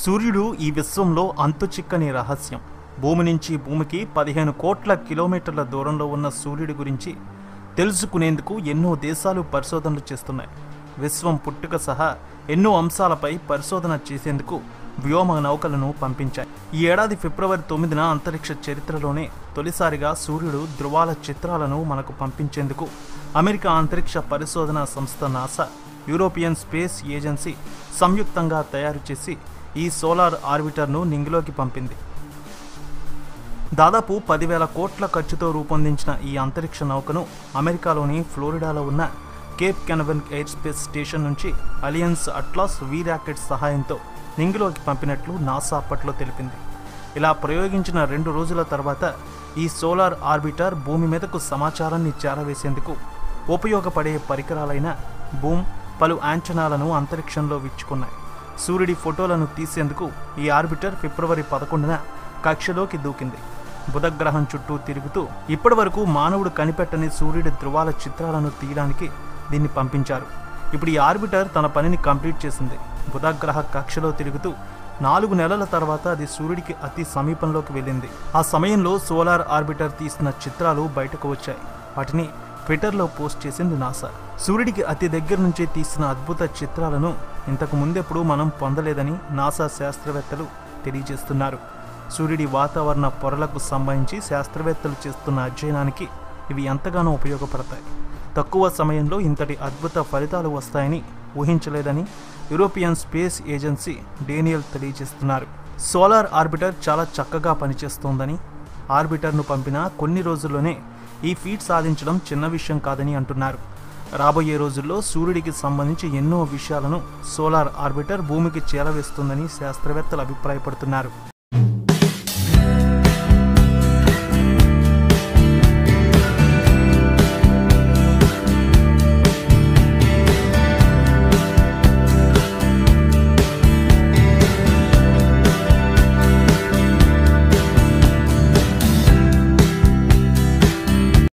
సూర్యుడు ఈ విశ్వంలో అంతుచిక్కని రహస్యం. భూమి నుంచి భూమికి 15 కోట్ల కిలోమీటర్ల దూరంలో ఉన్న సూర్యుడి గురించి తెలుసుకునేందుకు ఎన్నో దేశాలు పరిశోధనలు చేస్తున్నాయి. విశ్వం పుట్టుక సహా ఎన్నో అంశాలపై పరిశోధన చేసేందుకు వ్యోమ నౌకలను పంపించాయి. ఈ ఏడాది ఫిబ్రవరి 9న అంతరిక్ష చరిత్రలోనే తొలిసారిగా సూర్యుడు ధృవాల చిత్రాలను మనకు పంపించేందుకు అమెరికా అంతరిక్ష పరిశోధన సంస్థ నాసా, యూరోపియన్ స్పేస్ ఏజెన్సీ సంయుక్తంగా తయారు చేసి ఈ సోలార్ ఆర్బిటర్ను నింగిలోకి పంపింది. దాదాపు 10,000 కోట్ల ఖర్చుతో రూపొందించిన ఈ అంతరిక్ష నౌకను అమెరికాలోని ఫ్లోరిడాలో ఉన్న Cape Canaveral air space station నుంచి అలియన్స్ అట్లాస్ వి రాకెట్ సహాయంతో నింగిలోకి పంపినట్లు నాసా అప్పట్లో తెలిపింది. ఇలా ప్రయోగించిన 2 రోజుల తర్వాత ఈ సోలార్ ఆర్బిటర్ భూమి మీదకు సమాచారాన్ని చేరవేసేందుకు ఉపయోగపడే పరికరాలైన బూమ్, పలు యాంటెనాలను అంతరిక్షంలో విచ్చుకున్నాయి. సూర్యుడి ఫోటోలను తీసేందుకు ఈ ఆర్బిటర్ ఫిబ్రవరి 11న కక్షలోకి దూకింది. బుధగ్రహం చుట్టూ తిరుగుతూ ఇప్పటివరకు మానవుడు కనిపెట్టని సూర్యుడి ధృవాల చిత్రాలను తీయడానికి దీన్ని పంపించారు. ఇప్పుడు ఈ ఆర్బిటర్ తన పనిని కంప్లీట్ చేసింది. బుధగ్రహ కక్షలో తిరుగుతూ 4 నెలల తర్వాత అది సూర్యుడికి అతి సమీపంలోకి వెళ్ళింది. ఆ సమయంలో సోలార్ ఆర్బిటర్ తీసిన చిత్రాలు బయటకు వచ్చాయి. వాటిని ట్విట్టర్లో పోస్ట్ చేసింది నాసా. సూర్యుడికి అతి దగ్గర నుంచి తీసిన అద్భుత చిత్రాలను ఇంతకు ముందెప్పుడు మనం పొందలేదని నాసా శాస్త్రవేత్తలు తెలియజేస్తున్నారు. సూర్యుడి వాతావరణ పొరలకు సంబంధించి శాస్త్రవేత్తలు చేస్తున్న అధ్యయనానికి ఇవి ఎంతగానో ఉపయోగపడతాయి. తక్కువ సమయంలో ఇంతటి అద్భుత ఫలితాలు వస్తాయని ఊహించలేదని యూరోపియన్ స్పేస్ ఏజెన్సీ డేనియల్ తెలియజేస్తున్నారు. సోలార్ ఆర్బిటర్ చాలా చక్కగా పనిచేస్తోందని, ఆర్బిటర్ను పంపిన కొన్ని రోజుల్లోనే ఈ ఫీట్ సాధించడం చిన్న విషయం కాదని అంటున్నారు. రాబోయే రోజుల్లో సూర్యుడికి సంబంధించి ఎన్నో విషయాలను సోలార్ ఆర్బిటర్ భూమికి చేరవేస్తుందని శాస్త్రవేత్తలు అభిప్రాయపడుతున్నారు.